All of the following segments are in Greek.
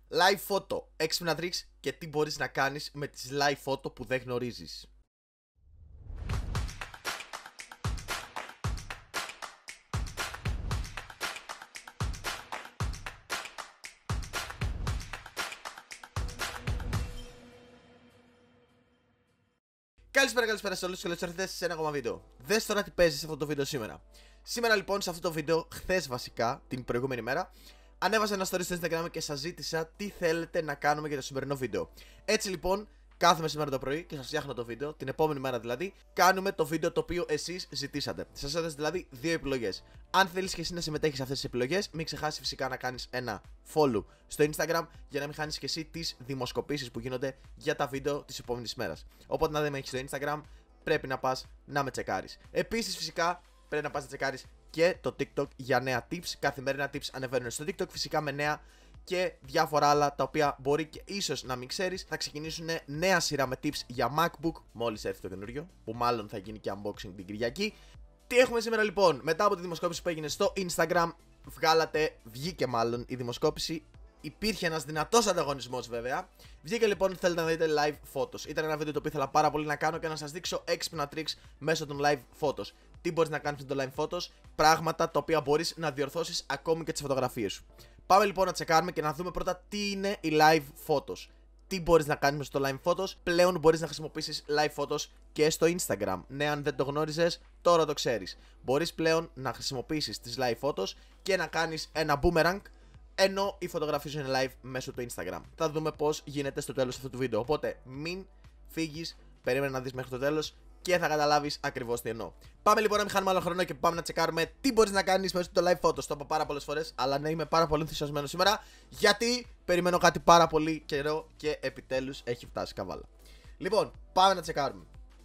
Live photo, έξυπνα tricks και τι μπορείς να κάνεις με τις live photo που δεν γνωρίζεις. Καλησπέρα σε όλους και καλώς ήρθατε σε ένα ακόμα βίντεο. Δες τώρα τι παίζει σε αυτό το βίντεο σήμερα. Σήμερα λοιπόν σε αυτό το βίντεο, χθες βασικά, την προηγούμενη μέρα, ανέβασα ένα story στο Instagram και σας ζήτησα τι θέλετε να κάνουμε για το σημερινό βίντεο. Έτσι λοιπόν, κάθομαι σήμερα το πρωί και σας φτιάχνω το βίντεο, την επόμενη μέρα δηλαδή, κάνουμε το βίντεο το οποίο εσείς ζητήσατε. Σας έδωσα δηλαδή δύο επιλογές. Αν θέλεις και εσύ να συμμετέχεις σε αυτές τις επιλογές, μην ξεχάσεις φυσικά να κάνεις ένα follow στο Instagram για να μην χάνεις και εσύ τις δημοσκοπήσεις που γίνονται για τα βίντεο της επόμενης μέρας. Οπότε να δεν με έχεις στο Instagram, πρέπει να πας να με τσεκάρεις. Επίσης φυσικά πρέπει να πας να τσεκάρεις και το TikTok για νέα tips. Καθημερινά tips ανεβαίνουν στο TikTok, φυσικά με νέα και διάφορα άλλα τα οποία μπορεί και ίσως να μην ξέρεις. Θα ξεκινήσουν νέα σειρά με tips για MacBook μόλις έρθει το καινούριο, που μάλλον θα γίνει και unboxing την Κυριακή. Τι έχουμε σήμερα λοιπόν? Μετά από τη δημοσκόπηση που έγινε στο Instagram, βγήκε μάλλον η δημοσκόπηση. Υπήρχε ένας δυνατός ανταγωνισμός βέβαια. Βγήκε λοιπόν, θέλετε να δείτε live photos. Ήταν ένα βίντεο το οποίο ήθελα πάρα πολύ να κάνω και να σας δείξω έξυπνα tricks μέσω των live photos. Τι μπορείς να κάνεις με το live photos, πράγματα τα οποία μπορείς να διορθώσεις ακόμη και τις φωτογραφίες σου. Πάμε λοιπόν να τσεκάρουμε και να δούμε πρώτα τι είναι οι live photos. Τι μπορείς να κάνεις στο live photos? Πλέον μπορείς να χρησιμοποιήσεις live photos και στο Instagram. Ναι, αν δεν το γνώριζες, τώρα το ξέρεις. Μπορείς πλέον να χρησιμοποιήσεις τις live photos και να κάνεις ένα boomerang, ενώ η φωτογραφία σου είναι live μέσω του Instagram. Θα δούμε πώς γίνεται στο τέλος αυτού του βίντεο. Οπότε μην φύγεις, περίμενε να δεις μέχρι το τέλος και θα καταλάβεις ακριβώς τι εννοώ. Πάμε λοιπόν να μην χάνουμε άλλο χρόνο και πάμε να τσεκάρουμε τι μπορείς να κάνεις μέσω του live photos. Το είπα πάρα πολλές φορές, αλλά ναι, είμαι πάρα πολύ ενθουσιασμένος σήμερα γιατί περιμένω κάτι πάρα πολύ καιρό και επιτέλους έχει φτάσει καβάλα. Λοιπόν, πάμε να τσεκάρουμε.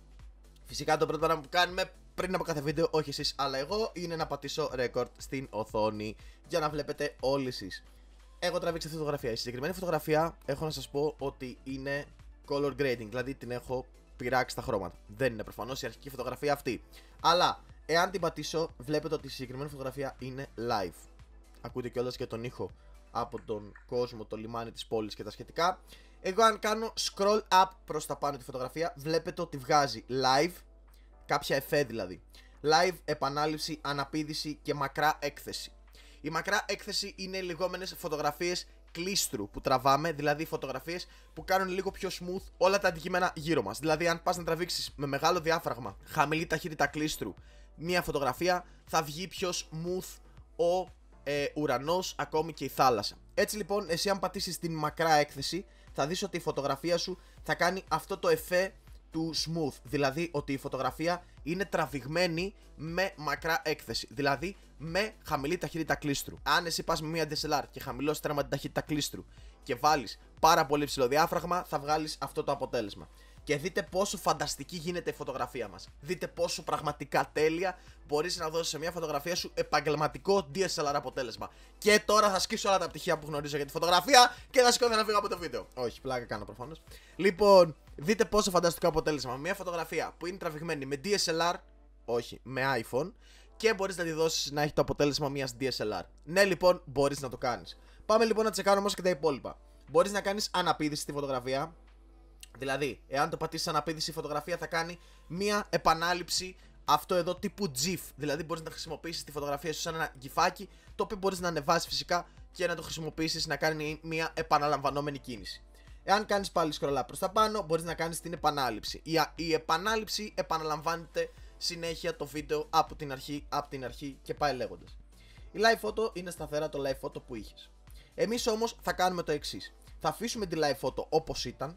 Φυσικά το πρώτο πράγμα που κάνουμε πριν από κάθε βίντεο, όχι εσείς αλλά εγώ, είναι να πατήσω record στην οθόνη για να βλέπετε όλοι εσείς. Έχω τραβήξει αυτή τη φωτογραφία. Η συγκεκριμένη φωτογραφία έχω να σας πω ότι είναι color grading, δηλαδή την έχω πειράξει τα χρώματα. Δεν είναι προφανώς η αρχική φωτογραφία αυτή. Αλλά εάν την πατήσω, βλέπετε ότι η συγκεκριμένη φωτογραφία είναι live. Ακούτε κιόλας και τον ήχο από τον κόσμο, το λιμάνι της πόλης και τα σχετικά. Εγώ αν κάνω scroll up προς τα πάνω τη φωτογραφία, βλέπετε ότι βγάζει live, κάποια εφέ δηλαδή. Live, επανάληψη, αναπήδηση και μακρά έκθεση. Η μακρά έκθεση είναι οι λεγόμενες φωτογραφίες κλίστρου που τραβάμε, δηλαδή φωτογραφίες που κάνουν λίγο πιο smooth όλα τα αντικείμενα γύρω μας. Δηλαδή, αν πας να τραβήξεις με μεγάλο διάφραγμα, χαμηλή ταχύτητα κλίστρου, μια φωτογραφία, θα βγει πιο smooth ο ουρανός, ακόμη και η θάλασσα. Έτσι λοιπόν, εσύ αν πατήσεις την μακρά έκθεση, θα δεις ότι η φωτογραφία σου θα κάνει αυτό το εφέ του smooth, δηλαδή ότι η φωτογραφία είναι τραβηγμένη με μακρά έκθεση, δηλαδή με χαμηλή ταχύτητα κλίστρου. Αν εσύ πας με μια DSLR και χαμηλώσεις τρέμα την ταχύτητα κλίστρου και βάλεις πάρα πολύ ψηλό διάφραγμα, θα βγάλεις αυτό το αποτέλεσμα. Και δείτε πόσο φανταστική γίνεται η φωτογραφία μας. Δείτε πόσο πραγματικά τέλεια μπορείς να δώσεις σε μια φωτογραφία σου επαγγελματικό DSLR αποτέλεσμα. Και τώρα θα σκίσω όλα τα πτυχία που γνωρίζω για τη φωτογραφία και θα σηκώθω να φύγω από το βίντεο. Όχι, πλάκα κάνω προφανώς. Λοιπόν, δείτε πόσο φανταστικό αποτέλεσμα. Μια φωτογραφία που είναι τραβηγμένη με DSLR, όχι, με iPhone, και μπορείς να τη δώσεις να έχει το αποτέλεσμα μιας DSLR. Ναι, λοιπόν, μπορείς να το κάνεις. Πάμε λοιπόν να τσεκάρουμε όμως και τα υπόλοιπα. Μπορείς να κάνεις αναπήδηση στη φωτογραφία. Δηλαδή, εάν το πατήσεις αναπήδηση, η φωτογραφία θα κάνει μία επανάληψη αυτό εδώ τύπου GIF. Δηλαδή, μπορείς να χρησιμοποιήσεις τη φωτογραφία σου σαν ένα γυφάκι, το οποίο μπορείς να ανεβάσεις φυσικά και να το χρησιμοποιήσεις να κάνει μία επαναλαμβανόμενη κίνηση. Εάν κάνεις πάλι scroll up προς τα πάνω, μπορείς να κάνεις την επανάληψη. Η επανάληψη επαναλαμβάνεται συνέχεια το βίντεο από την αρχή και πάει λέγοντας. Η live photo είναι σταθερά το live photo που είχες. Εμείς όμως θα κάνουμε το εξής. Θα αφήσουμε τη live photo όπως ήταν,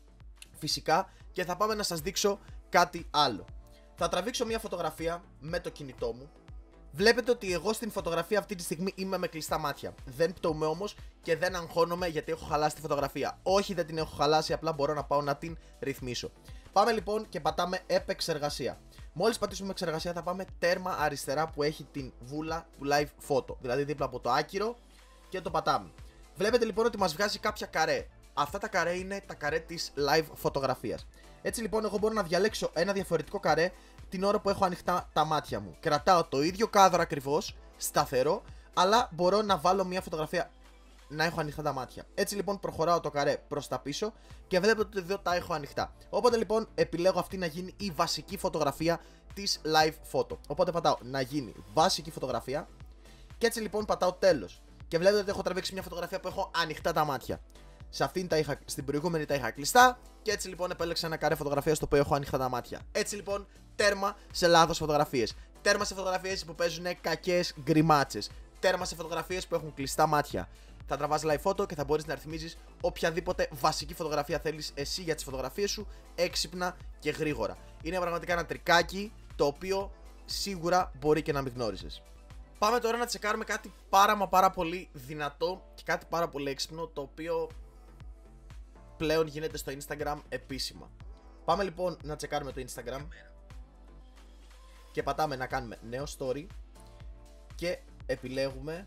φυσικά, και θα πάμε να σας δείξω κάτι άλλο. Θα τραβήξω μια φωτογραφία με το κινητό μου. Βλέπετε ότι εγώ στην φωτογραφία αυτή τη στιγμή είμαι με κλειστά μάτια. Δεν πτωούμε όμως και δεν αγχώνομαι γιατί έχω χαλάσει τη φωτογραφία. Όχι, δεν την έχω χαλάσει, απλά μπορώ να πάω να την ρυθμίσω. Πάμε λοιπόν και πατάμε επεξεργασία. Μόλις πατήσουμε επεξεργασία θα πάμε τέρμα αριστερά που έχει την βούλα του live photo. Δηλαδή δίπλα από το άκυρο και το πατάμε. Βλέπετε λοιπόν ότι μας βγάζει κάποια καρέ. Αυτά τα καρέ είναι τα καρέ της live φωτογραφίας. Έτσι λοιπόν εγώ μπορώ να διαλέξω ένα διαφορετικό καρέ την ώρα που έχω ανοιχτά τα μάτια μου. Κρατάω το ίδιο κάδρο ακριβώς, σταθερό, αλλά μπορώ να βάλω μια φωτογραφία να έχω ανοιχτά τα μάτια. Έτσι λοιπόν προχωράω το καρέ προς τα πίσω και βλέπετε ότι εδώ τα έχω ανοιχτά. Οπότε λοιπόν επιλέγω αυτή να γίνει η βασική φωτογραφία της live photo. Οπότε πατάω να γίνει βασική φωτογραφία και έτσι λοιπόν πατάω τέλος. Και βλέπετε ότι έχω τραβήξει μια φωτογραφία που έχω ανοιχτά τα μάτια. Σε αυτήν στην προηγούμενη τα είχα κλειστά και έτσι λοιπόν επέλεξα ένα καρέ φωτογραφία στο οποίο έχω ανοιχτά τα μάτια. Έτσι λοιπόν τέρμα σε λάθος φωτογραφίες. Τέρμα σε φωτογραφίες που παίζουν κακές γκριμάτσες. Τέρμα σε φωτογραφίες που έχουν κλειστά μάτια. Θα τραβάς live photo και θα μπορείς να ρυθμίζεις οποιαδήποτε βασική φωτογραφία θέλεις εσύ για τις φωτογραφίες σου, έξυπνα και γρήγορα. Είναι πραγματικά ένα τρικάκι το οποίο σίγουρα μπορεί και να μην γνώρισες. Πάμε τώρα να τσεκάρουμε κάτι πάρα πολύ δυνατό και κάτι πάρα πολύ έξυπνο, το οποίο πλέον γίνεται στο Instagram επίσημα. Πάμε λοιπόν να τσεκάρουμε το Instagram και πατάμε να κάνουμε νέο story και επιλέγουμε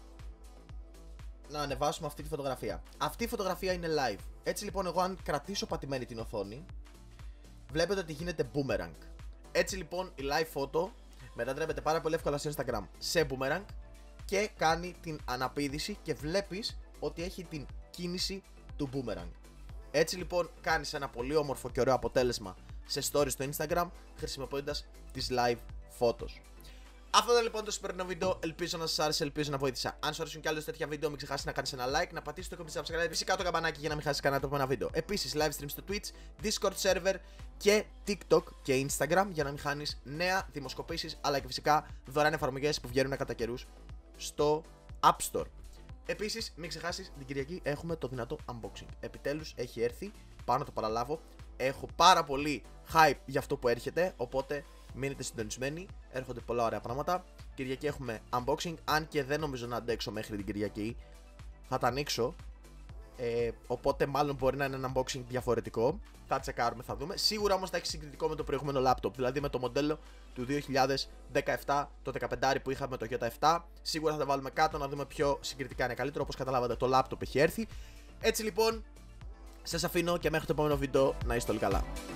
να ανεβάσουμε αυτή τη φωτογραφία. Αυτή η φωτογραφία είναι live. Έτσι λοιπόν εγώ αν κρατήσω πατημένη την οθόνη, βλέπετε ότι γίνεται boomerang. Έτσι λοιπόν η live photo μετατρέπεται πάρα πολύ εύκολα στο Instagram σε boomerang και κάνει την αναπήδηση και βλέπεις ότι έχει την κίνηση του boomerang. Έτσι λοιπόν κάνεις ένα πολύ όμορφο και ωραίο αποτέλεσμα σε stories στο Instagram χρησιμοποιώντας τις live photos. Αυτό ήταν λοιπόν το σημερινό βίντεο. Ελπίζω να σας άρεσε, ελπίζω να βοήθησα. Αν σου αρέσουν κι άλλες τέτοια βίντεο, μην ξεχάσεις να κάνεις ένα like, να πατήσεις το comment subscribe, φυσικά το καμπανάκι για να μην χάσεις κανένα το επόμενο βίντεο. Επίσης, live stream στο Twitch, Discord server και TikTok και Instagram για να μην χάνεις νέα δημοσκοπήσεις, αλλά και φυσικά δωρεάν εφαρμογές που βγαίνουν κατά καιρούς στο App Store. Επίσης, μην ξεχάσεις την Κυριακή έχουμε το δυνατό unboxing. Επιτέλους έχει έρθει, πάω να το παραλάβω. Έχω πάρα πολύ hype για αυτό που έρχεται, οπότε μείνετε συντονισμένοι, έρχονται πολλά ωραία πράγματα. Κυριακή έχουμε unboxing, αν και δεν νομίζω να αντέξω μέχρι την Κυριακή. Θα τα ανοίξω, οπότε μάλλον μπορεί να είναι ένα unboxing διαφορετικό. Θα τσεκάρουμε, θα δούμε. Σίγουρα όμως θα έχει συγκριτικό με το προηγούμενο laptop, δηλαδή με το μοντέλο του 2017, το 15 που είχαμε το J7. Σίγουρα θα τα βάλουμε κάτω να δούμε ποιο συγκριτικά είναι καλύτερο. Όπως καταλάβατε, το laptop έχει έρθει. Έτσι λοιπόν, σας αφήνω και μέχρι το επόμενο βίντεο να είστε όλοι καλά.